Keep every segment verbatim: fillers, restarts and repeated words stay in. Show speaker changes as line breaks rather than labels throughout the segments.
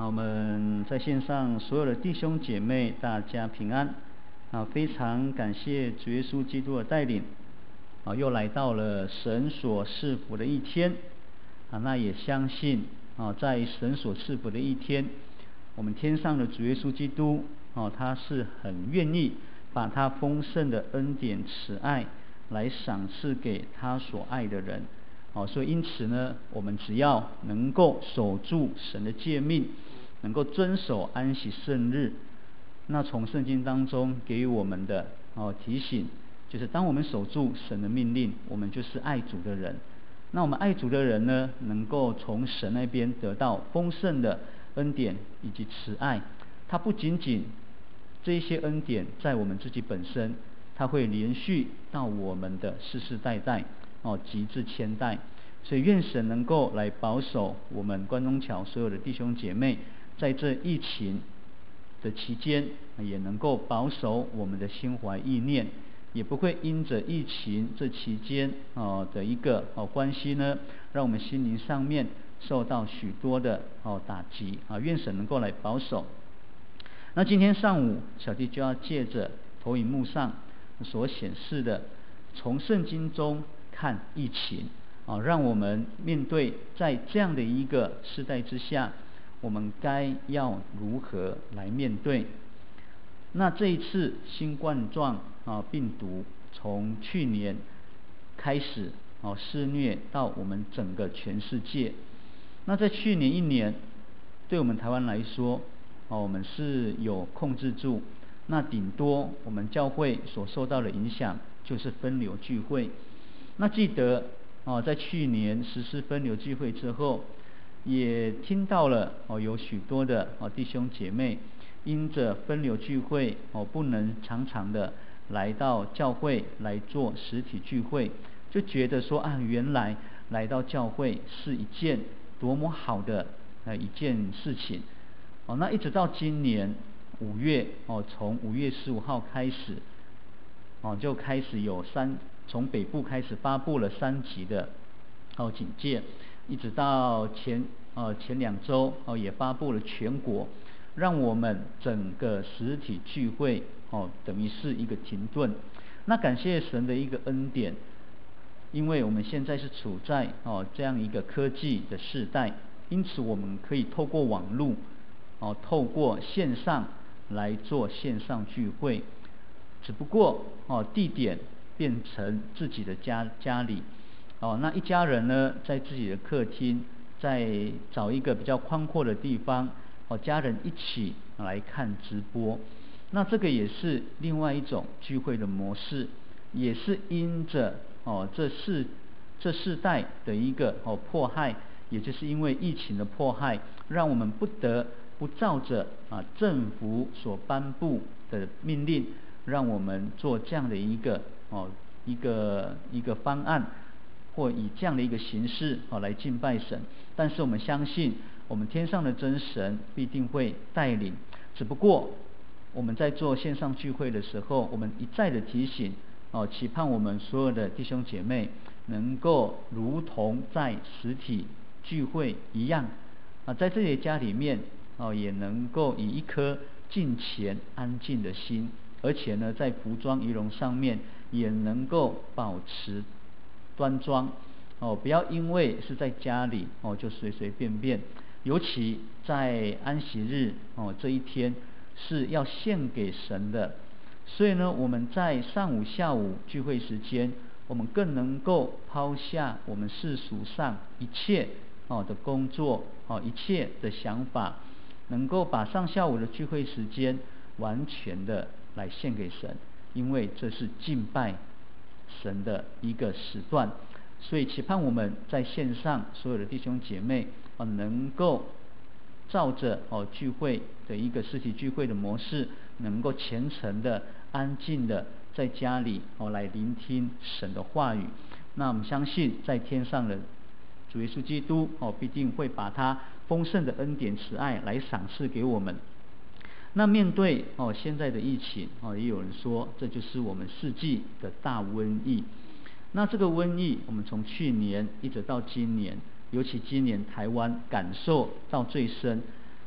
啊，我们在线上所有的弟兄姐妹，大家平安。啊，非常感谢主耶稣基督的带领，啊，又来到了神所赐福的一天。啊，那也相信啊，在神所赐福的一天，我们天上的主耶稣基督，啊，他是很愿意把他丰盛的恩典慈爱来赏赐给他所爱的人。哦，所以因此呢，我们只要能够守住神的诫命，能够遵守安息圣日，那从圣经当中给予我们的哦提醒，就是当我们守住神的命令，我们就是爱主的人。那我们爱主的人呢，能够从神那边得到丰盛的恩典以及慈爱。它不仅仅这一些恩典在我们自己本身，它会连续到我们的世世代代。哦，直至千代，所以愿神能够来保守我们关中桥所有的弟兄姐妹，在这疫情的期间，也能够保守我们的心怀意念，也不会因着疫情这期间哦的一个哦关系呢，让我们心灵上面受到许多的哦打击啊。愿神能够来保守。那今天上午，小弟就要借着投影幕上所显示的，从圣经中看疫情啊，让我们面对在这样的一个时代之下，我们该要如何来面对？那这一次新冠状啊病毒从去年开始啊肆虐到我们整个全世界。那在去年一年，对我们台湾来说，哦我们是有控制住，那顶多我们教会所受到的影响就是分流聚会。那记得哦，在去年实施分流聚会之后，也听到了哦，有许多的哦弟兄姐妹，因着分流聚会哦，不能常常的来到教会来做实体聚会，就觉得说啊，原来来到教会是一件多么好的呃一件事情哦。那一直到今年五月哦，从五月十五号开始哦，就开始有三。从北部开始发布了三级的哦警戒，一直到前呃前两周哦也发布了全国，让我们整个实体聚会哦等于是一个停顿。那感谢神的一个恩典，因为我们现在是处在哦这样一个科技的时代，因此我们可以透过网络哦透过线上来做线上聚会，只不过哦地点变成自己的家家里，哦，那一家人呢，在自己的客厅，再找一个比较宽阔的地方，哦，家人一起来看直播。那这个也是另外一种聚会的模式，也是因着哦这世这世代的一个哦迫害，也就是因为疫情的迫害，让我们不得不照着啊政府所颁布的命令，让我们做这样的一个哦一个一个方案，或以这样的一个形式哦来敬拜神。但是我们相信，我们天上的真神必定会带领。只不过我们在做线上聚会的时候，我们一再的提醒哦，期盼我们所有的弟兄姐妹能够如同在实体聚会一样啊，在自己的家里面哦，也能够以一颗敬虔安静的心，而且呢，在服装仪容上面也能够保持端庄哦，不要因为是在家里哦就随随便便，尤其在安息日哦这一天是要献给神的，所以呢，我们在上午、下午聚会时间，我们更能够抛下我们世俗上一切哦的工作哦一切的想法，能够把上下午的聚会时间完全的来献给神，因为这是敬拜神的一个时段。所以期盼我们在线上所有的弟兄姐妹啊，能够照着哦聚会的一个实体聚会的模式，能够虔诚的、安静的在家里哦来聆听神的话语。那我们相信，在天上的主耶稣基督哦，必定会把他丰盛的恩典慈爱来赏赐给我们。那面对哦现在的疫情哦，也有人说这就是我们世纪的大瘟疫。那这个瘟疫，我们从去年一直到今年，尤其今年台湾感受到最深。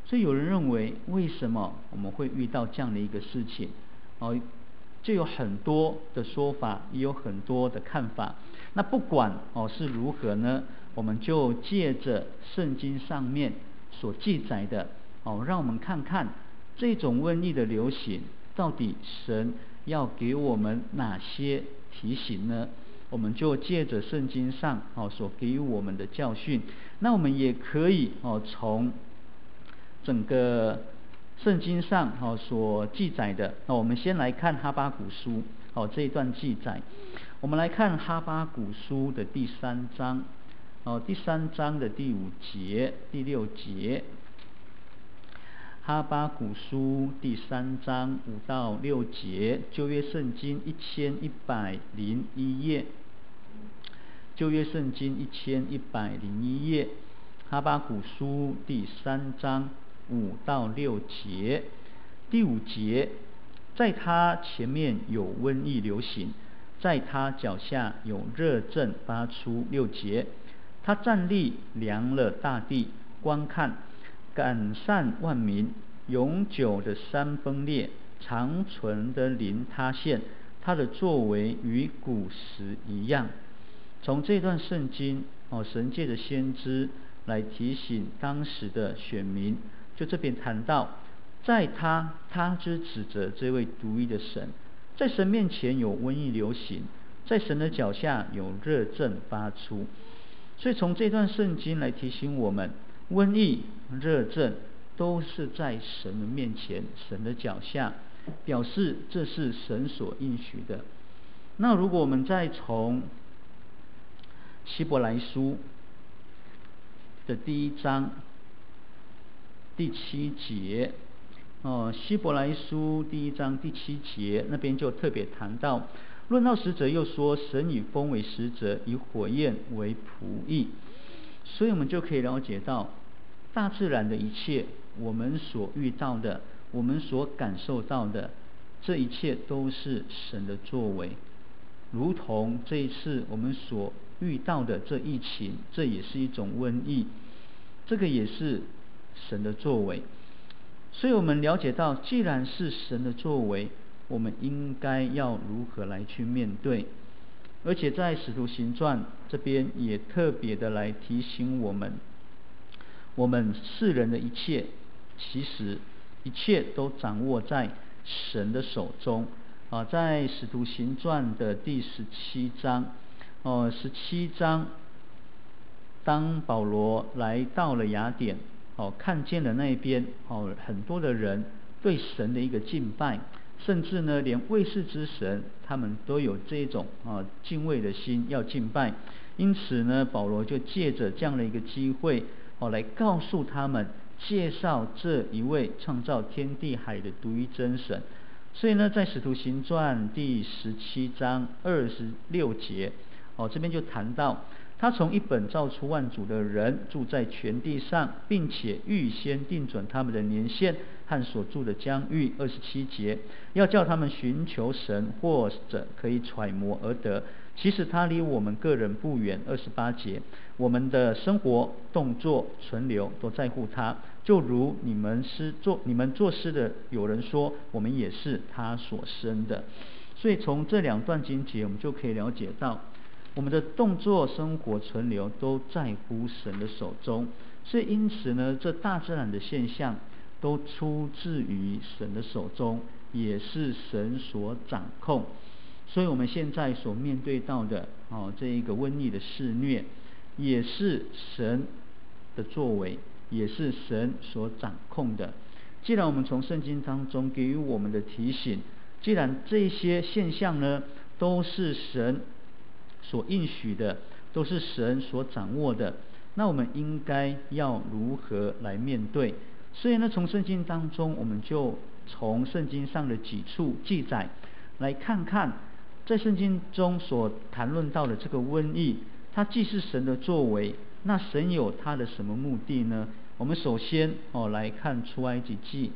所以有人认为，为什么我们会遇到这样的一个事情？哦，就有很多的说法，也有很多的看法。那不管哦是如何呢，我们就借着圣经上面所记载的哦，让我们看看这种瘟疫的流行，到底神要给我们哪些提醒呢？我们就借着圣经上哦所给予我们的教训，那我们也可以哦从整个圣经上哦所记载的，那我们先来看哈巴谷书哦这一段记载。我们来看哈巴谷书的第三章哦第三章的第五节、第六节。哈巴谷书第三章五到六节，旧约圣经一千一百零一页。旧约圣经一千一百零一页，哈巴谷书第三章五到六节。第五节，在他前面有瘟疫流行，在他脚下有热症发出。六节，他站立量了大地，观看，感善万民，永久的山崩裂，长存的林塌陷，他的作为与古时一样。从这段圣经哦，神借着先知来提醒当时的选民，就这边谈到，在他他之指着这位独一的神，在神面前有瘟疫流行，在神的脚下有热症发出。所以从这段圣经来提醒我们，瘟疫、热症都是在神的面前、神的脚下，表示这是神所应许的。那如果我们再从希伯来书的第一章第七节哦，希伯来书第一章第七节那边就特别谈到，论到使者又说，神以风为使者，以火焰为仆役。所以我们就可以了解到，大自然的一切，我们所遇到的，我们所感受到的，这一切都是神的作为。如同这一次我们所遇到的这疫情，这也是一种瘟疫，这个也是神的作为。所以我们了解到，既然是神的作为，我们应该要如何来去面对。而且在使徒行传这边也特别的来提醒我们，我们世人的一切，其实一切都掌握在神的手中啊。在使徒行传的第十七章哦，十七章，当保罗来到了雅典哦，看见了那边哦很多的人对神的一个敬拜，甚至呢连卫士之神他们都有这种啊敬畏的心要敬拜。因此呢，保罗就借着这样的一个机会哦，来告诉他们，介绍这一位创造天地海的独一真神。所以呢，在使徒行传第十七章二十六节哦，这边就谈到，他从一本造出万族的人，住在全地上，并且预先定准他们的年限和所住的疆域。二十七节，要叫他们寻求神，或者可以揣摩而得。其实他离我们个人不远。二十八节，我们的生活、动作、存留都在乎他，就如你们是做你们做事的有人说，我们也是他所生的。所以从这两段经节，我们就可以了解到，我们的动作、生活、存留都在乎神的手中。所以因此呢，这大自然的现象都出自于神的手中，也是神所掌控。所以我们现在所面对到的哦，这一个瘟疫的肆虐，也是神的作为，也是神所掌控的。既然我们从圣经当中给予我们的提醒，既然这些现象呢都是神所应许的，都是神所掌握的，那我们应该要如何来面对？所以呢，从圣经当中，我们就从圣经上的几处记载来看看，在圣经中所谈论到的这个瘟疫，它既是神的作为，那神有他的什么目的呢？我们首先哦来看出埃及记，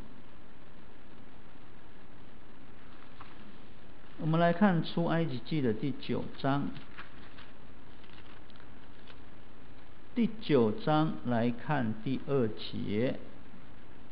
我们来看出埃及记的第九章，第九章来看第二节。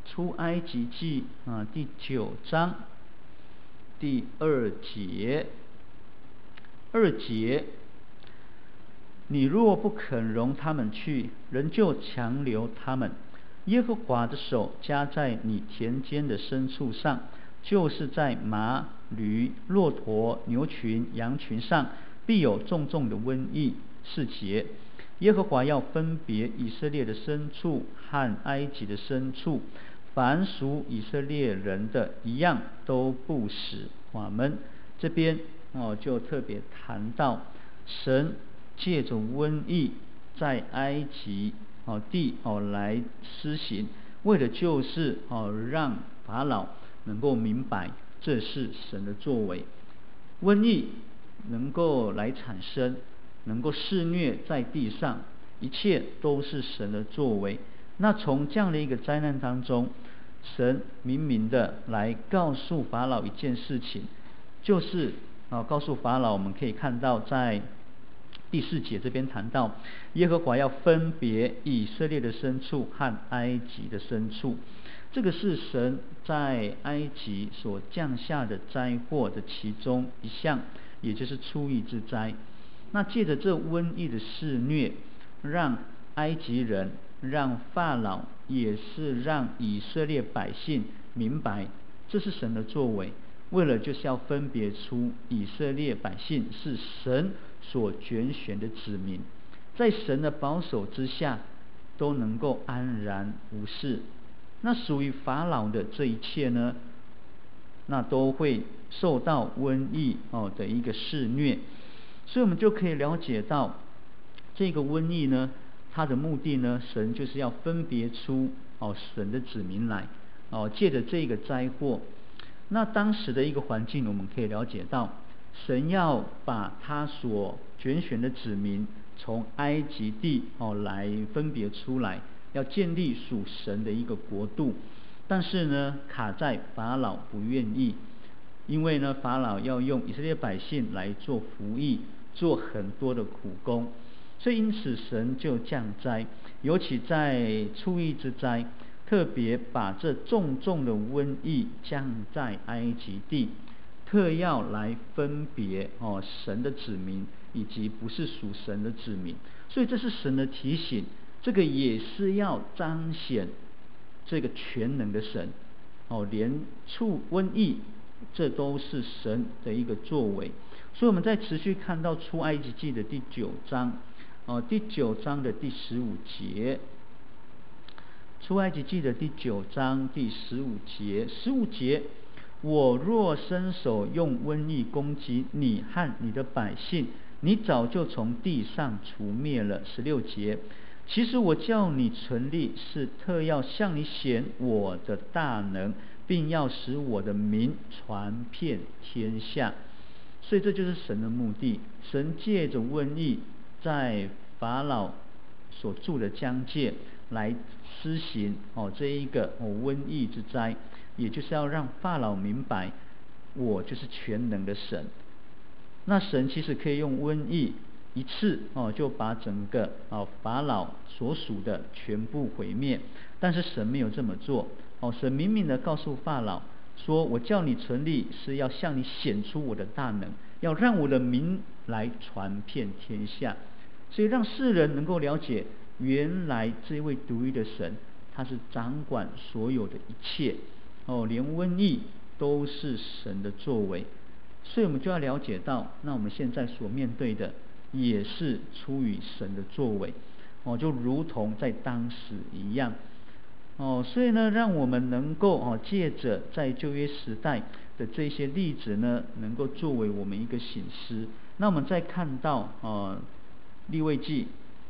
出埃及记啊第九章第二节，二节，你若不肯容他们去，人就强留他们。耶和华的手加在你田间的牲畜上，就是在马、驴、骆驼、牛群、羊群上，必有重重的瘟疫。四节，耶和华要分别以色列的牲畜和埃及的牲畜，凡属以色列人的一样都不死。我们这边哦就特别谈到神借着瘟疫在埃及哦地哦来施行，为的就是哦让法老能够明白这是神的作为。瘟疫能够来产生，能够肆虐在地上，一切都是神的作为。那从这样的一个灾难当中，神明明的来告诉法老一件事情，就是啊告诉法老，我们可以看到在第四节这边谈到，耶和华要分别以色列的牲畜和埃及的牲畜。这个是神在埃及所降下的灾祸的其中一项，也就是出疫之灾。那借着这瘟疫的肆虐，让埃及人、让法老，也是让以色列百姓明白，这是神的作为，为了就是要分别出以色列百姓是神所拣选的子民，在神的保守之下，都能够安然无事。那属于法老的这一切呢，那都会受到瘟疫哦的一个肆虐。所以我们就可以了解到，这个瘟疫呢，它的目的呢，神就是要分别出哦神的子民来哦，借着这个灾祸。那当时的一个环境，我们可以了解到，神要把他所拣选的子民从埃及地哦来分别出来，要建立属神的一个国度。但是呢，卡在法老不愿意，因为呢，法老要用以色列百姓来做服役，做很多的苦工，所以因此神就降灾，尤其在出疫之灾，特别把这重重的瘟疫降在埃及地，特要来分别哦神的子民以及不是属神的子民。所以这是神的提醒，这个也是要彰显这个全能的神哦，连出瘟疫，这都是神的一个作为。所以我们在持续看到出埃及记的第九章哦，第九章的第十五节，出埃及记的第九章第十五节，十五节，我若伸手用瘟疫攻击你和你的百姓，你早就从地上除灭了。十六节，其实我叫你存立，是特要向你显我的大能，并要使我的名传遍天下。所以这就是神的目的，神借着瘟疫在法老所住的疆界来施行哦这一个哦瘟疫之灾，也就是要让法老明白，我就是全能的神。那神其实可以用瘟疫一次哦就把整个哦法老所属的全部毁灭，但是神没有这么做哦，神明明的告诉法老说，我叫你存立，是要向你显出我的大能，要让我的名来传遍天下。所以让世人能够了解，原来这位独一的神，他是掌管所有的一切哦，连瘟疫都是神的作为。所以我们就要了解到，那我们现在所面对的也是出于神的作为哦，就如同在当时一样哦。所以呢，让我们能够哦，借着在旧约时代的这些例子呢，能够作为我们一个省思。那我们再看到哦，利未记，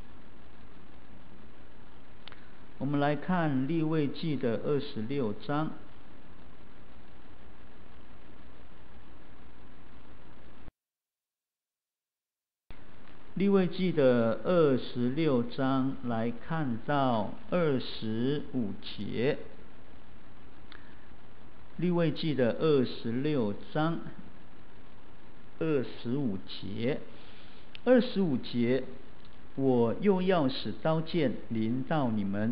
我们来看利未记的二十六章。利未记的二十六章来看到二十五节，利未记的二十六章二十五节，二十五节，我又要使刀剑临到你们，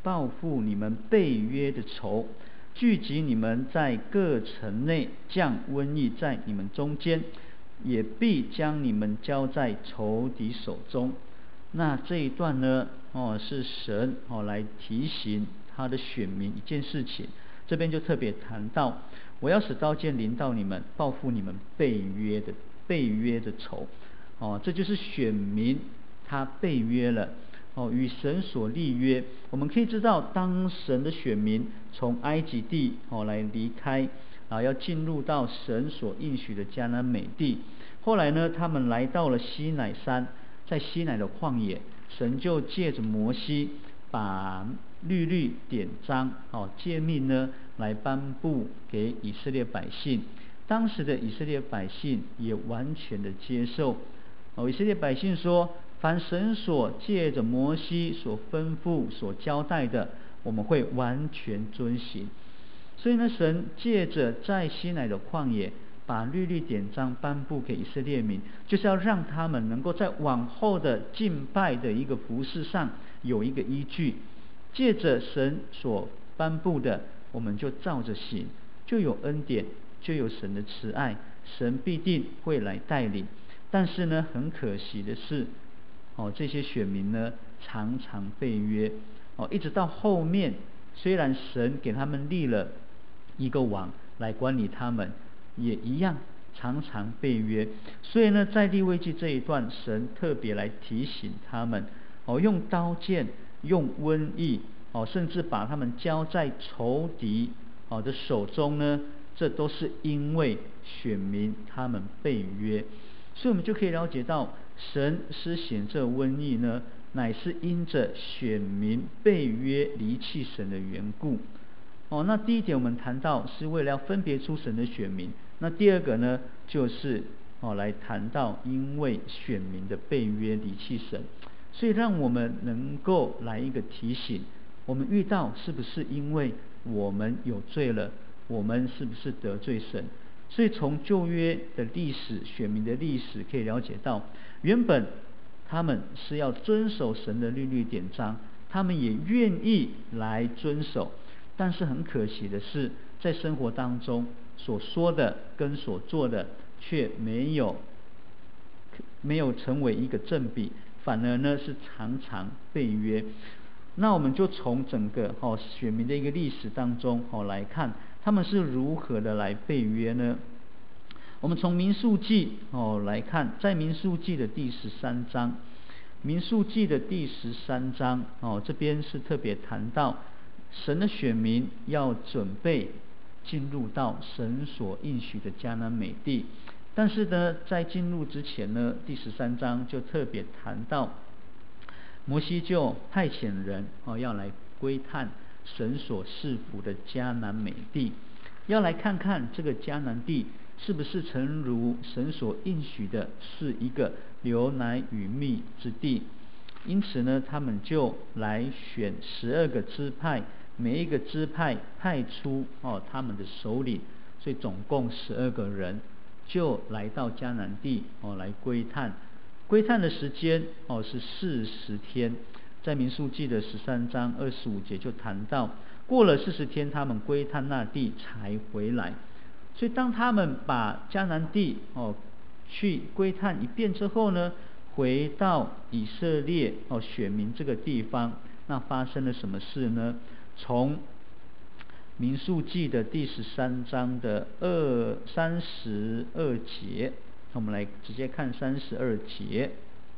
报复你们背约的仇，聚集你们在各城内，降瘟疫在你们中间，也必将你们交在仇敌手中。那这一段呢，哦，是神哦来提醒他的选民一件事情。这边就特别谈到，我要使刀剑临到你们，报复你们背约的背约的仇。哦，这就是选民他背约了，哦，与神所立约。我们可以知道，当神的选民从埃及地哦来离开，啊，要进入到神所应许的迦南美地。后来呢，他们来到了西乃山，在西乃的旷野，神就借着摩西把律律典章哦诫命呢来颁布给以色列百姓。当时的以色列百姓也完全的接受。哦，以色列百姓说，凡神所借着摩西所吩咐、所交代的，我们会完全遵行。所以呢，神借着在西乃的旷野，把律例典章颁布给以色列民，就是要让他们能够在往后的敬拜的一个服事上有一个依据。借着神所颁布的，我们就照着行，就有恩典，就有神的慈爱，神必定会来带领。但是呢，很可惜的是，哦，这些选民呢常常背约，哦，一直到后面，虽然神给他们立了一个王来管理他们，也一样常常背约。所以呢，在利未记这一段，神特别来提醒他们，哦，用刀剑、用瘟疫，哦，甚至把他们交在仇敌哦的手中呢，这都是因为选民他们背约。所以我们就可以了解到，神施行这瘟疫呢，乃是因着选民背约离弃神的缘故。哦，那第一点我们谈到是为了要分别出神的选民。那第二个呢，就是哦来谈到因为选民的背约离弃神。所以让我们能够来一个提醒，我们遇到是不是因为我们有罪了，我们是不是得罪神？所以从旧约的历史、选民的历史可以了解到，原本他们是要遵守神的律律典章，他们也愿意来遵守，但是很可惜的是，在生活当中所说的跟所做的却没有没有成为一个正比，反而呢是常常背约。那我们就从整个哦选民的一个历史当中哦来看，他们是如何的来背约呢？我们从民数记哦来看，在民数记的第十三章，民数记的第十三章哦这边是特别谈到神的选民要准备进入到神所应许的迦南美地。但是呢，在进入之前呢，第十三章就特别谈到，摩西就派遣人哦要来窥探神所赐福的迦南美地，要来看看这个迦南地是不是诚如神所应许的，是一个流奶与蜜之地。因此呢，他们就来选十二个支派，每一个支派派出哦他们的首领，所以总共十二个人就来到迦南地哦来窥探。窥探的时间哦是四十天，在民数记的十三章二十五节就谈到，过了四十天，他们窥探那地才回来。所以当他们把迦南地哦去窥探一遍之后呢，回到以色列哦选民这个地方，那发生了什么事呢？从民数记的第十三章的二三十二节，我们来直接看三十二节。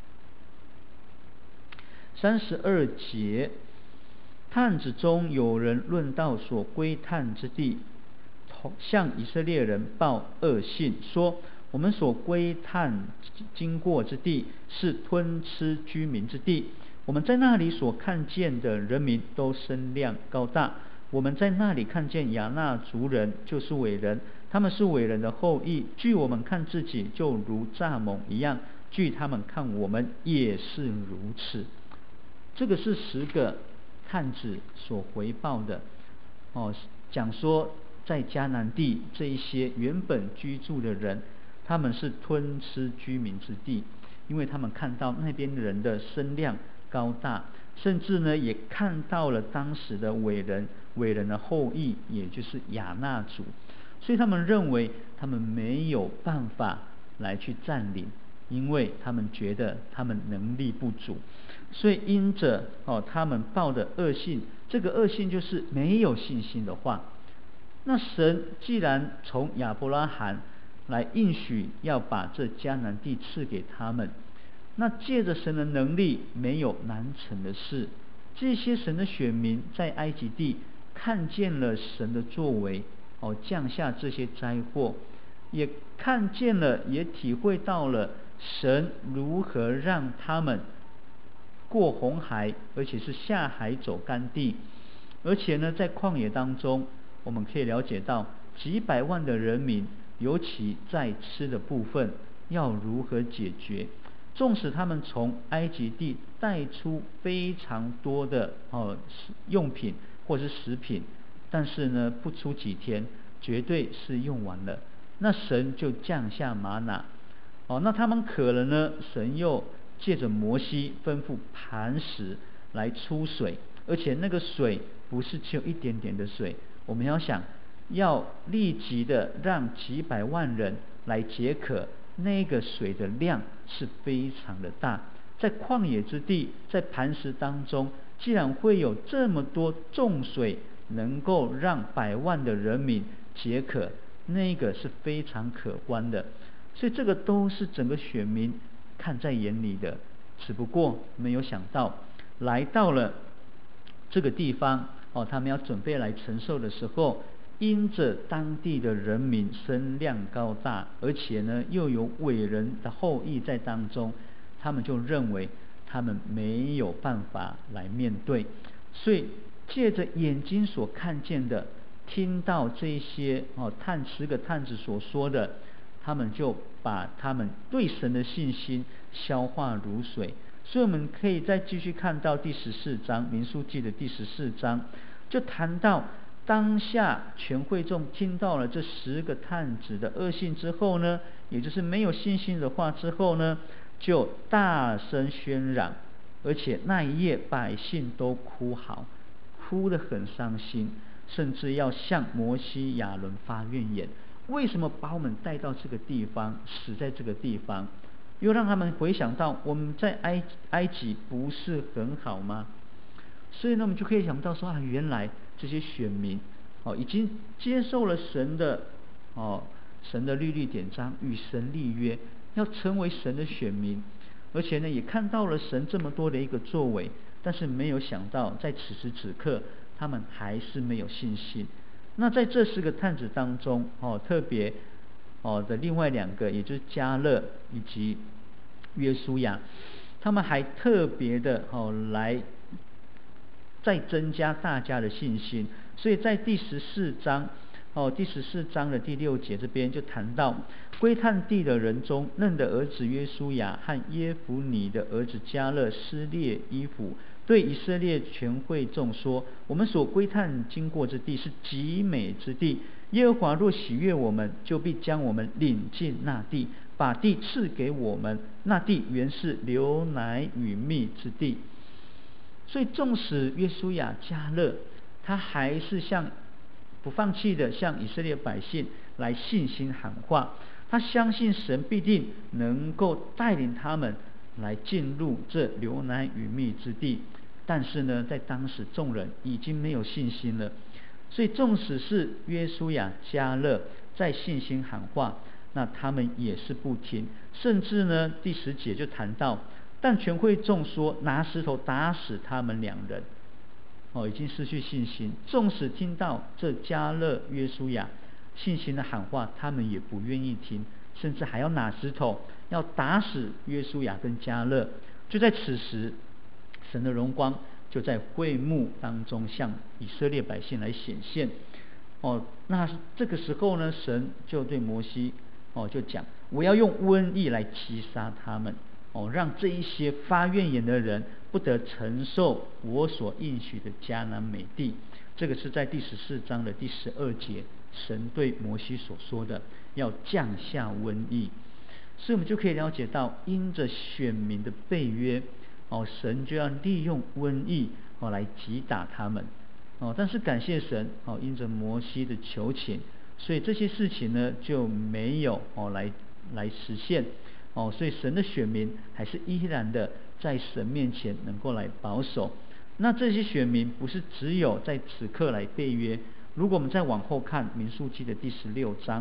三十二节，探子中有人论到所窥探之地，向以色列人报恶信，说我们所窥探经过之地是吞吃居民之地，我们在那里所看见的人民都身量高大，我们在那里看见亚衲族人，就是伟人，他们是伟人的后裔，据我们看自己就如蚱蜢一样，据他们看我们也是如此。这个是十个探子所回报的哦，讲说在迦南地这一些原本居住的人，他们是吞吃居民之地，因为他们看到那边人的身量高大， 甚至呢也看到了当时的伟人伟人的后裔，也就是亚衲族，所以他们认为他们没有办法来去占领，因为他们觉得他们能力不足，所以因着哦他们抱的恶性，这个恶性就是没有信心的话，那神既然从亚伯拉罕来应许要把这迦南地赐给他们，那借着神的能力没有难成的事。这些神的选民在埃及地看见了神的作为，哦降下这些灾祸，也看见了也体会到了神如何让他们过红海，而且是下海走干地，而且呢在旷野当中我们可以了解到几百万的人民，尤其在吃的部分要如何解决。纵使他们从埃及地带出非常多的哦用品或是食品，但是呢不出几天绝对是用完了，那神就降下玛拿，哦那他们渴了呢，神又借着摩西吩咐磐石来出水，而且那个水不是只有一点点的水，我们要想要立即的让几百万人来解渴，那个水的量是非常的大。在旷野之地，在磐石当中，既然会有这么多众水能够让百万的人民解渴，那个是非常可观的。所以这个都是整个选民看在眼里的，只不过没有想到来到了这个地方哦，他们要准备来承受的时候，因着当地的人民声量高大，而且呢又有伟人的后裔在当中，他们就认为他们没有办法来面对，所以借着眼睛所看见的，听到这些哦探十个探子所说的，他们就把他们对神的信心消化如水。所以我们可以再继续看到第十四章民数记的第十四章，就谈到当下全会众听到了这十个探子的恶信之后呢，也就是没有信心的话之后呢，就大声喧嚷，而且那一夜百姓都哭嚎，哭得很伤心，甚至要向摩西亚伦发怨言，为什么把我们带到这个地方，死在这个地方，又让他们回想到我们在埃埃及不是很好吗？所以呢我们就可以想到说啊，原来这些选民哦已经接受了神的哦神的律例典章，与神立约，要成为神的选民，而且呢也看到了神这么多的一个作为，但是没有想到在此时此刻他们还是没有信心。那在这四个探子当中哦特别哦的另外两个，也就是迦勒以及约书亚，他们还特别的哦来再增加大家的信心。所以在第十四章哦第十四章的第六节这边就谈到，归探地的人中，嫩的儿子约书亚和耶孚尼的儿子迦勒撕裂衣服，对以色列全会众说，我们所归探经过之地是极美之地，耶和华若喜悦我们，就必将我们领进那地，把地赐给我们，那地原是流奶与蜜之地。所以纵使约书亚迦勒他还是像不放弃的向以色列百姓来信心喊话，他相信神必定能够带领他们来进入这流奶与蜜之地，但是呢在当时众人已经没有信心了，所以纵使是约书亚迦勒在信心喊话，那他们也是不听，甚至呢第十节就谈到，但全会众说拿石头打死他们两人，哦，已经失去信心。纵使听到这迦勒约书亚信心的喊话，他们也不愿意听，甚至还要拿石头要打死约书亚跟迦勒。就在此时，神的荣光就在会幕当中向以色列百姓来显现。哦，那这个时候呢，神就对摩西哦就讲，我要用瘟疫来击杀他们。哦，让这一些发怨言的人不得承受我所应许的迦南美地。这个是在第十四章的第十二节，神对摩西所说的，要降下瘟疫。所以我们就可以了解到，因着选民的背约， 哦，神就要利用瘟疫哦来击打他们哦。但是感谢神哦，因着摩西的求情，所以这些事情呢就没有哦来来实现哦。所以神的选民还是依然的在神面前能够来保守。那这些选民不是只有在此刻来背约，如果我们再往后看民数记的第十六章，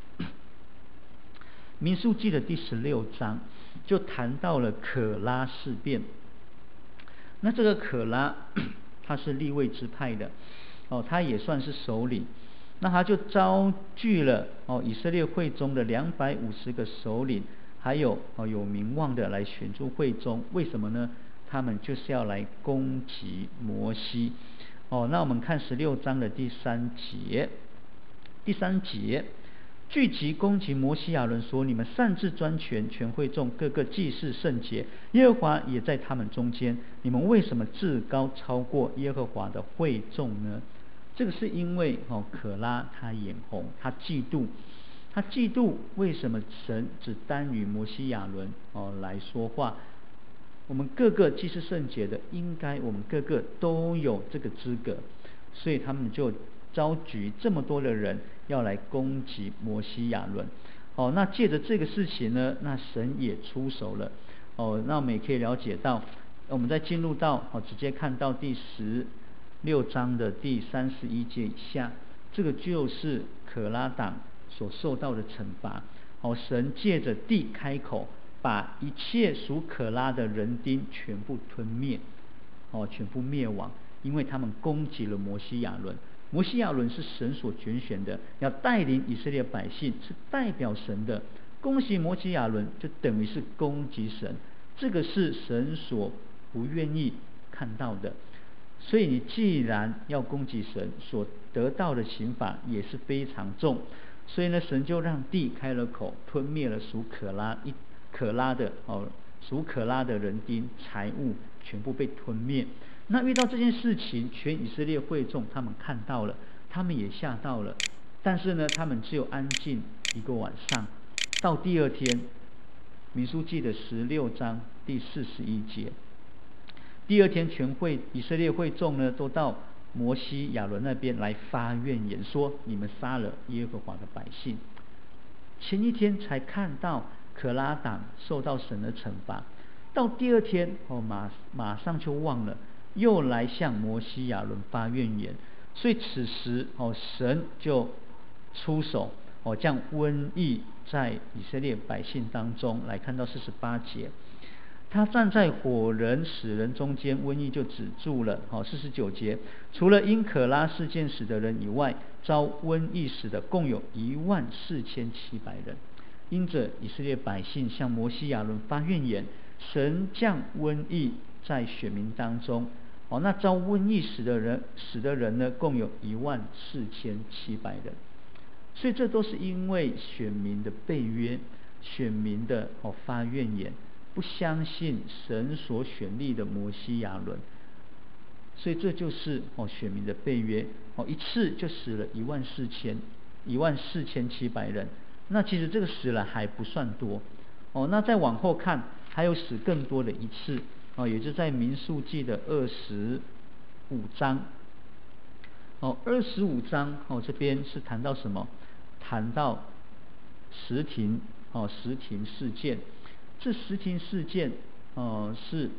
民数记的第十六章就谈到了可拉事变。那这个可拉他是利未支派的哦，他也算是首领。那他就召聚了哦以色列会中的两百五十个首领，还有哦有名望的来选入会中。为什么呢？他们就是要来攻击摩西哦。那我们看十六章的第三节，第三节聚集攻击摩西亚伦说：你们擅自专权，全会众各个祭祀圣洁，耶和华也在他们中间，你们为什么至高超过耶和华的会众呢？这个是因为哦可拉他眼红，他嫉妒，他嫉妒为什么神只单与摩西亚伦哦来说话？我们各个既是圣洁的，应该我们各个都有这个资格，所以他们就召集这么多的人要来攻击摩西亚伦。哦，那借着这个事情呢，那神也出手了。哦，那我们也可以了解到，我们再进入到哦，直接看到第十六章的第三十一节以下，这个就是可拉党所受到的惩罚。哦，神借着地开口，把一切属可拉的人丁全部吞灭，哦，全部灭亡，因为他们攻击了摩西亚伦。摩西亚伦是神所拣选的，要带领以色列百姓，是代表神的。攻击摩西亚伦就等于是攻击神，这个是神所不愿意看到的。所以你既然要攻击神，所得到的刑罚也是非常重。所以呢，神就让地开了口，吞灭了属可拉一可拉的哦，属可拉的人丁财物全部被吞灭。那遇到这件事情，全以色列会众他们看到了，他们也吓到了。但是呢，他们只有安静一个晚上。到第二天，民数记的十六章第四十一节，第二天全会以色列会众呢，都到摩西亚伦那边来发怨言，说你们杀了耶和华的百姓。前一天才看到可拉党受到神的惩罚，到第二天哦马马上就忘了，又来向摩西亚伦发怨言。所以此时哦神就出手哦，将瘟疫在以色列百姓当中。来看到四十八节，他站在火人死人中间，瘟疫就止住了。好，四十九节，除了因可拉事件死的人以外，遭瘟疫死的共有一万四千七百人。因着以色列百姓向摩西亚伦发怨言，神降瘟疫在选民当中。哦，那遭瘟疫死的人死的人呢，共有一万四千七百人。所以这都是因为选民的背约，选民的哦发怨言，不相信神所选立的摩西亚伦。所以这就是哦选民的背约。哦，一次就死了一万四千一万四千七百人。那其实这个死了还不算多。哦，那再往后看，还有死更多的一次。哦，也就在民数记的二十五章。哦，二十五章哦这边是谈到什么？谈到石亭哦石亭事件。这石亭事件哦是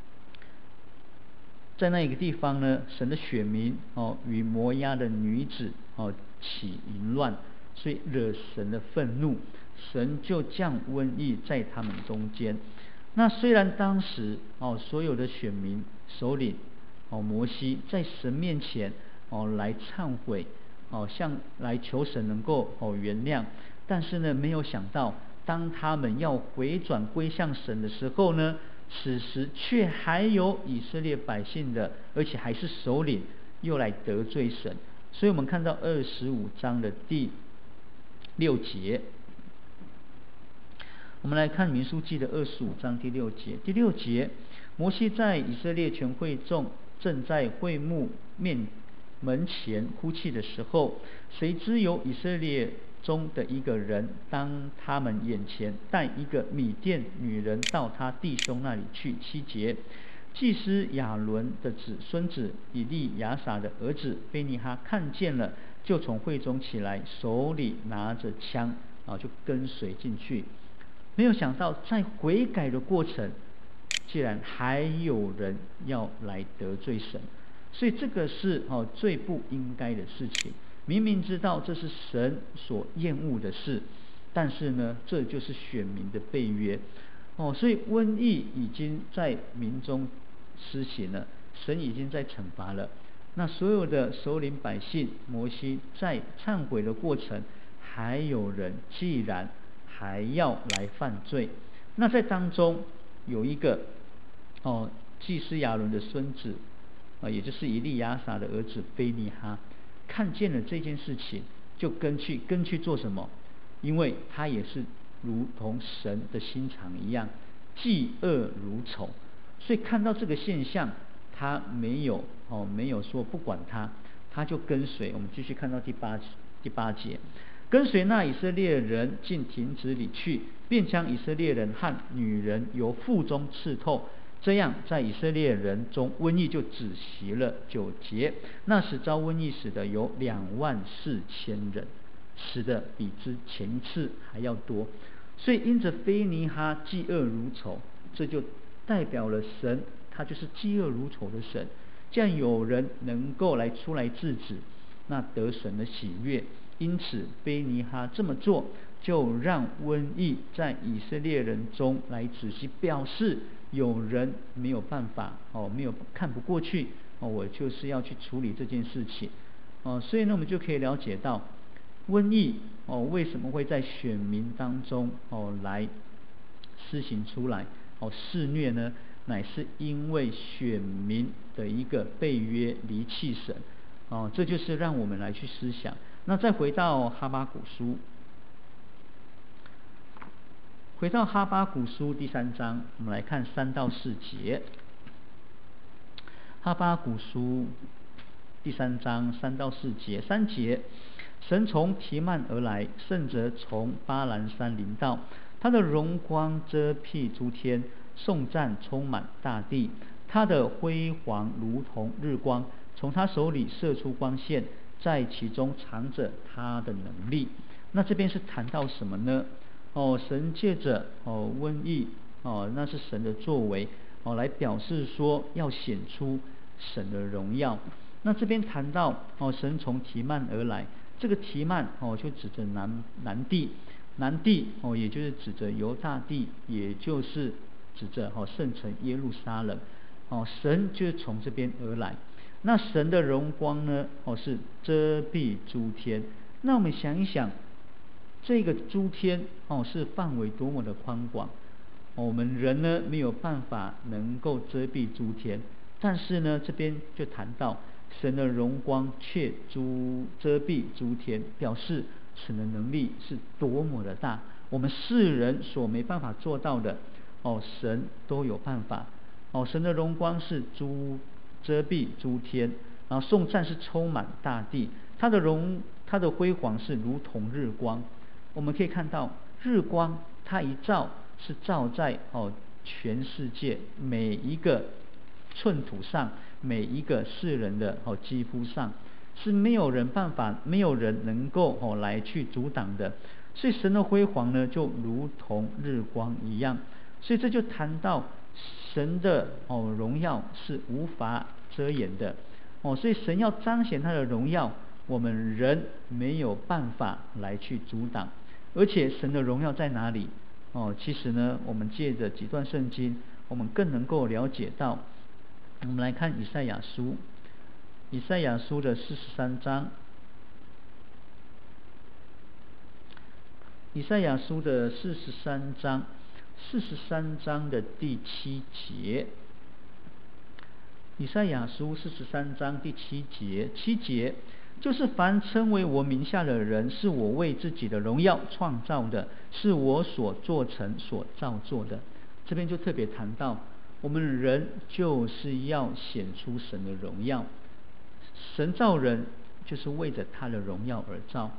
在那一个地方呢，神的选民哦与摩押的女子哦起淫乱，所以惹神的愤怒，神就降瘟疫在他们中间。那虽然当时哦所有的选民首领哦摩西在神面前哦来忏悔哦向来求神能够哦原谅，但是呢没有想到，当他们要回转归向神的时候呢，此时却还有以色列百姓的，而且还是首领又来得罪神。所以我们看到二十五章的第六节，我们来看民数记的二十五章第六节。第六节，摩西在以色列全会众正在会幕面门前哭泣的时候，谁知有以色列中的一个人，当他们眼前带一个米甸女人到他弟兄那里去。七节，祭司亚伦的子孙子以利亚撒的儿子菲尼哈看见了，就从会中起来，手里拿着枪啊，就跟随进去。没有想到在悔改的过程，竟然还有人要来得罪神，所以这个是哦最不应该的事情。明明知道这是神所厌恶的事，但是呢，这就是选民的背约哦。所以瘟疫已经在民中施行了，神已经在惩罚了。那所有的首领百姓，摩西在忏悔的过程，还有人既然还要来犯罪，那在当中有一个哦祭司亚伦的孙子啊，也就是以利亚撒的儿子菲尼哈，看见了这件事情，就跟去跟去做什么？因为他也是如同神的心肠一样，嫉恶如仇，所以看到这个现象，他没有哦没有说不管他，他就跟随。我们继续看到第八第八节，跟随那以色列人进亭子里去，便将以色列人和女人由腹中刺透。这样，在以色列人中瘟疫就止息了。九节，那时遭瘟疫死的有两万四千人，死的比之前一次还要多。所以因着菲尼哈嫉恶如仇，这就代表了神，他就是嫉恶如仇的神。这样有人能够来出来制止，那得神的喜悦。因此菲尼哈这么做，就让瘟疫在以色列人中来止息，表示有人没有办法哦，没有看不过去哦，我就是要去处理这件事情哦。所以呢，我们就可以了解到瘟疫哦为什么会在选民当中哦来施行出来哦肆虐呢？乃是因为选民的一个背约离弃神哦，这就是让我们来去思想。那再回到哈巴谷书，回到哈巴谷书第三章，我们来看三到四节。哈巴谷书第三章三到四节，三节，神从提曼而来，圣者从巴兰山临到，他的荣光遮蔽诸天，颂赞充满大地，他的辉煌如同日光，从他手里射出光线，在其中藏着他的能力。那这边是谈到什么呢？哦，神借着哦瘟疫哦，那是神的作为哦，来表示说要显出神的荣耀。那这边谈到哦，神从提曼而来，这个提曼哦就指着南南地，南地哦也就是指着犹大地，也就是指着哦圣城耶路撒冷哦，神就是从这边而来。那神的荣光呢哦是遮蔽诸天。那我们想一想，这个诸天哦是范围多么的宽广哦，我们人呢没有办法能够遮蔽诸天，但是呢这边就谈到神的荣光却诸遮蔽诸天，表示神的能力是多么的大，我们世人所没办法做到的哦，神都有办法哦。神的荣光是诸遮蔽诸天，然后颂赞是充满大地，它的荣它的辉煌是如同日光。我们可以看到日光它一照是照在哦全世界每一个寸土上，每一个世人的哦肌肤上，是没有人办法，没有人能够哦来去阻挡的。所以神的辉煌呢，就如同日光一样。所以这就谈到神的哦荣耀是无法遮掩的哦，所以神要彰显他的荣耀，我们人没有办法来去阻挡。而且神的荣耀在哪里哦？其实呢，我们借着几段圣经，我们更能够了解到。我们来看以赛亚书，以赛亚书的四十三章，以赛亚书的四十三章，四十三章的第七节。以赛亚书四十三章第七节，七节就是凡称为我名下的人，是我为自己的荣耀创造的，是我所做成所造作的。这边就特别谈到，我们人就是要显出神的荣耀，神造人就是为着他的荣耀而造。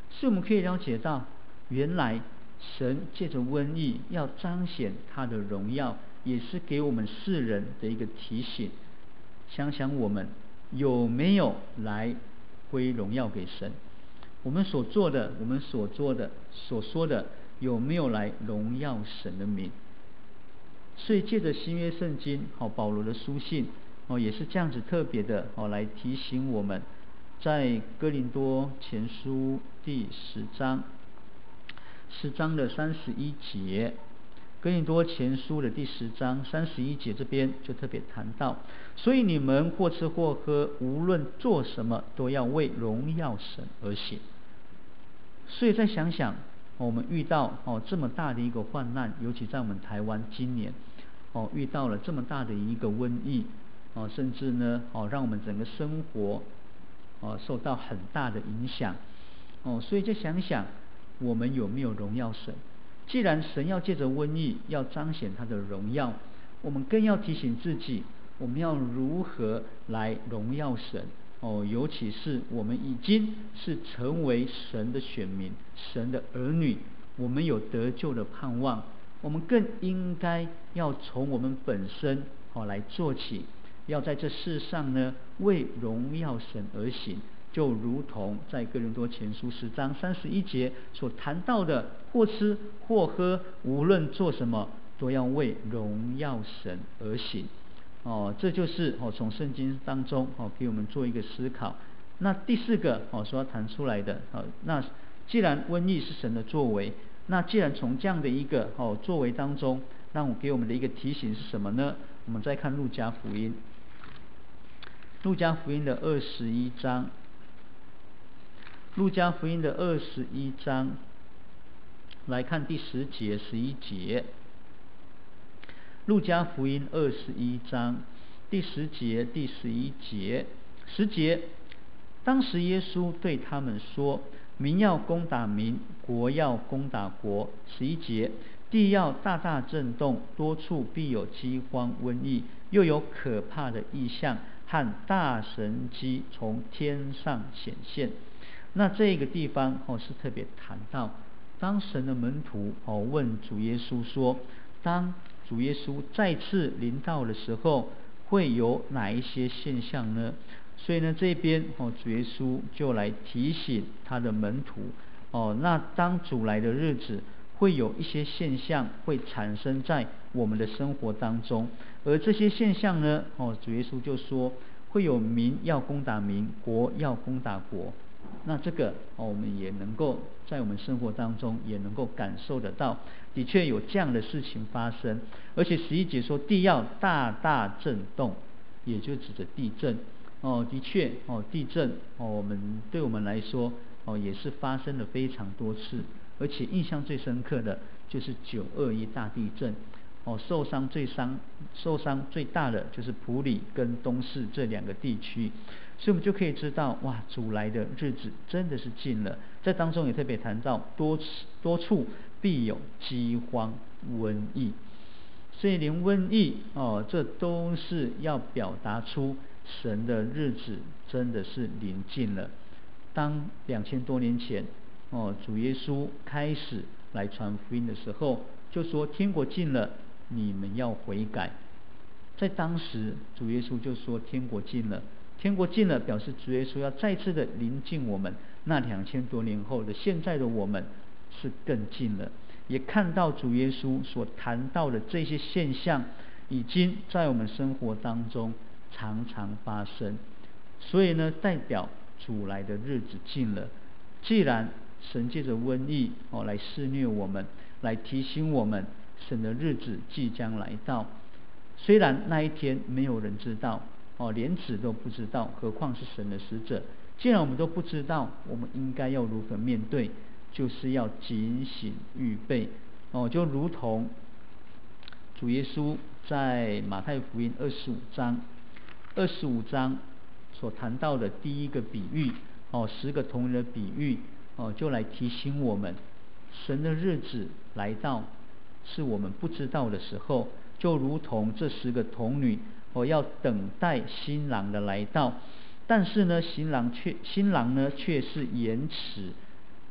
所以我们可以了解到，原来神借着瘟疫要彰显他的荣耀，也是给我们世人的一个提醒。想想我们有没有来归荣耀给神？我们所做的，我们所做的，所说的，有没有来荣耀神的名？所以借着新约圣经，哦，保罗的书信，哦，也是这样子特别的，哦，来提醒我们，在哥林多前书第十章，十章的三十一节，哥林多前书的第十章三十一节这边就特别谈到，所以你们或吃或喝，无论做什么，都要为荣耀神而行。所以再想想，我们遇到哦这么大的一个患难，尤其在我们台湾今年哦遇到了这么大的一个瘟疫哦，甚至呢哦让我们整个生活哦受到很大的影响哦，所以就想想我们有没有荣耀神？既然神要借着瘟疫要彰显他的荣耀，我们更要提醒自己，我们要如何来荣耀神哦，尤其是我们已经是成为神的选民、神的儿女，我们有得救的盼望，我们更应该要从我们本身哦来做起，要在这世上呢为荣耀神而行，就如同在哥林多前书十章三十一节所谈到的，或吃或喝，无论做什么，都要为荣耀神而行。哦，这就是哦从圣经当中哦给我们做一个思考。那第四个哦所要谈出来的哦，那既然瘟疫是神的作为，那既然从这样的一个哦作为当中，让我给我们的一个提醒是什么呢？我们再看路加福音，路加福音的二十一章，路加福音的二十一章，来看第十节、十一节。路加福音二十一章第十节、第十一节。十节，当时耶稣对他们说：民要攻打民，国要攻打国。十一节，地要大大震动，多处必有饥荒、瘟疫，又有可怕的异象和大神迹从天上显现。那这个地方哦是特别谈到，当神的门徒哦问主耶稣说，当主耶稣再次临到的时候，会有哪一些现象呢？所以呢，这边哦，主耶稣就来提醒他的门徒哦，那当主来的日子，会有一些现象会产生在我们的生活当中，而这些现象呢，哦，主耶稣就说，会有民要攻打民，国要攻打国。那这个哦，我们也能够在我们生活当中也能够感受得到，的确有这样的事情发生。而且十一节说地要大大震动，也就指着地震哦，的确哦，地震哦，我们对我们来说哦也是发生了非常多次，而且印象最深刻的就是九二一大地震哦，受伤最伤受伤最大的就是埔里跟东势这两个地区。所以我们就可以知道，哇，主来的日子真的是近了。在当中也特别谈到多多处必有饥荒、瘟疫，所以连瘟疫哦，这都是要表达出神的日子真的是临近了。当两千多年前哦，主耶稣开始来传福音的时候，就说天国近了，你们要悔改。在当时，主耶稣就说天国近了。天国近了，表示主耶稣要再次的临近我们。那两千多年后的现在的我们是更近了，也看到主耶稣所谈到的这些现象，已经在我们生活当中常常发生。所以呢，代表主来的日子近了。既然神借着瘟疫哦来肆虐我们，来提醒我们神的日子即将来到。虽然那一天没有人知道。哦，连子都不知道，何况是神的使者。既然我们都不知道，我们应该要如何面对？就是要警醒预备。哦，就如同主耶稣在马太福音二十五章，二十五章所谈到的第一个比喻，哦，十个童人的比喻，哦，就来提醒我们，神的日子来到，是我们不知道的时候，就如同这十个童女。我、哦、要等待新郎的来到，但是呢，新郎却新郎呢却是延迟，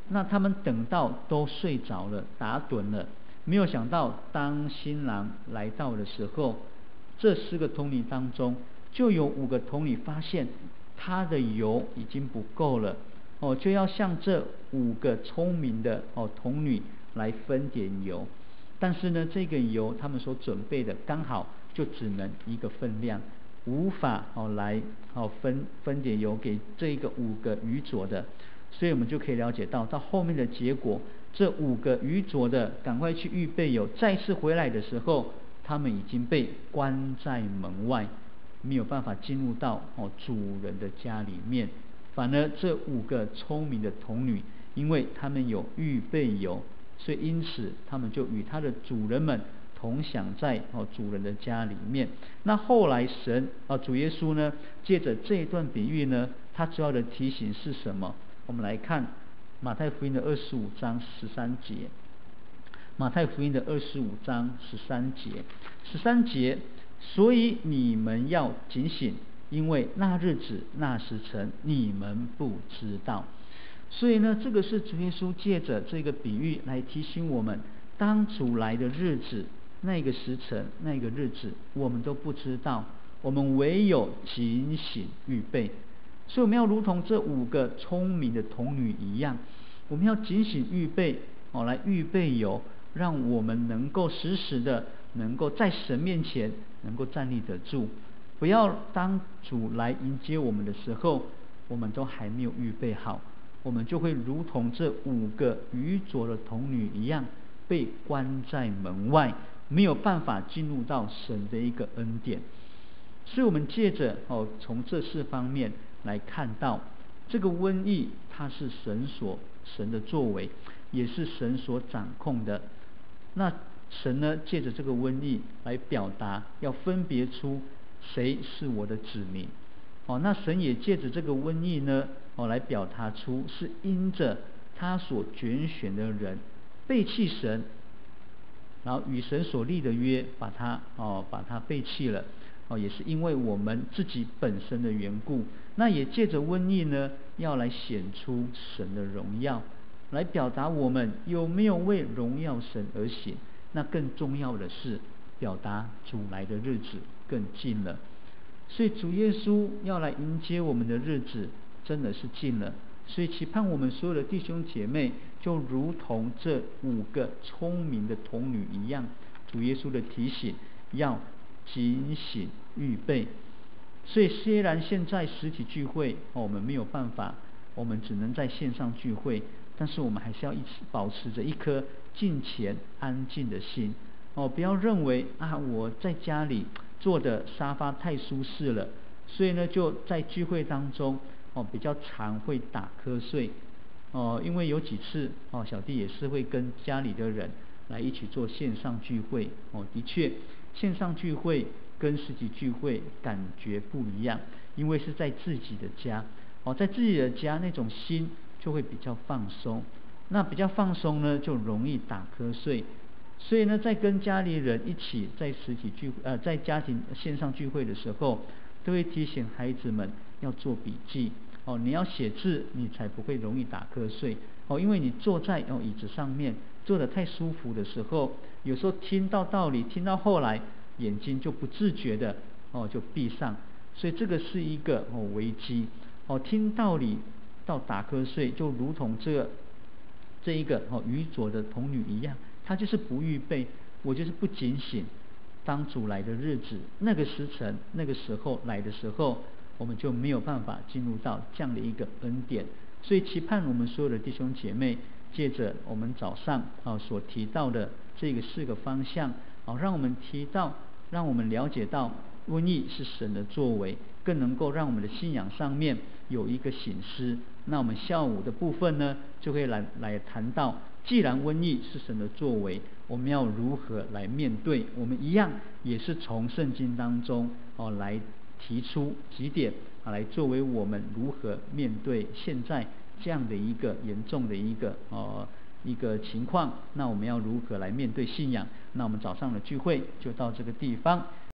那他们等到都睡着了，打盹了，没有想到当新郎来到的时候，这四个童女当中就有五个童女发现他的油已经不够了，哦，就要向这五个聪明的哦童女来分点油。但是呢，这个油他们所准备的刚好就只能一个分量，无法哦来哦分分点油给这个五个愚拙的。所以我们就可以了解到，到后面的结果，这五个愚拙的赶快去预备油，再次回来的时候，他们已经被关在门外，没有办法进入到哦主人的家里面。反而这五个聪明的童女，因为他们有预备油，所以因此他们就与他的主人们同享在哦主人的家里面。那后来神啊主耶稣呢，借着这一段比喻呢，他主要的提醒是什么？我们来看马太福音的二十五章十三节。马太福音的二十五章十三节，十三节，所以你们要警醒，因为那日子那时辰你们不知道。所以呢，这个是主耶稣借着这个比喻来提醒我们，当主来的日子，那个时辰那个日子我们都不知道，我们唯有警醒预备。所以我们要如同这五个聪明的童女一样，我们要警醒预备哦，来预备油，让我们能够时时的能够在神面前能够站立得住。不要当主来迎接我们的时候，我们都还没有预备好，我们就会如同这五个愚拙的童女一样，被关在门外，没有办法进入到神的一个恩典。所以我们借着哦，从这四方面来看到，这个瘟疫它是神所神的作为，也是神所掌控的。那神呢，借着这个瘟疫来表达，要分别出谁是我的子民。哦，那神也借着这个瘟疫呢，哦，来表达出是因着他所拣选的人背弃神，然后与神所立的约，把他哦把他背弃了。哦，也是因为我们自己本身的缘故，那也借着瘟疫呢，要来显出神的荣耀，来表达我们有没有为荣耀神而行。那更重要的是，表达主来的日子更近了。所以主耶稣要来迎接我们的日子，真的是近了。所以期盼我们所有的弟兄姐妹，就如同这五个聪明的童女一样，主耶稣的提醒要警醒预备。所以虽然现在实体聚会、哦、我们没有办法，我们只能在线上聚会，但是我们还是要一直保持着一颗敬虔安静的心哦，不要认为啊我在家里坐的沙发太舒适了，所以呢就在聚会当中哦比较常会打瞌睡哦，因为有几次哦小弟也是会跟家里的人来一起做线上聚会哦，的确线上聚会跟实体聚会感觉不一样，因为是在自己的家哦，在自己的家那种心就会比较放松，那比较放松呢就容易打瞌睡。所以呢在跟家里人一起在实体聚呃在家庭线上聚会的时候，都会提醒孩子们要做笔记哦，你要写字，你才不会容易打瞌睡哦，因为你坐在哦椅子上面坐得太舒服的时候，有时候听到道理听到后来眼睛就不自觉的哦就闭上，所以这个是一个哦危机哦，听道理到打瞌睡，就如同这个这一个哦愚拙的童女一样，她就是不预备，我就是不警醒。当主来的日子，那个时辰那个时候来的时候，我们就没有办法进入到这样的一个恩典。所以期盼我们所有的弟兄姐妹，借着我们早上啊所提到的这个四个方向啊，让我们提到让我们了解到瘟疫是神的作为，更能够让我们的信仰上面有一个省思。那我们下午的部分呢，就会来来谈到，既然瘟疫是神的作为，我们要如何来面对？我们一样也是从圣经当中哦来提出几点啊，来作为我们如何面对现在这样的一个严重的一个呃一个情况。那我们要如何来面对信仰？那我们早上的聚会就到这个地方。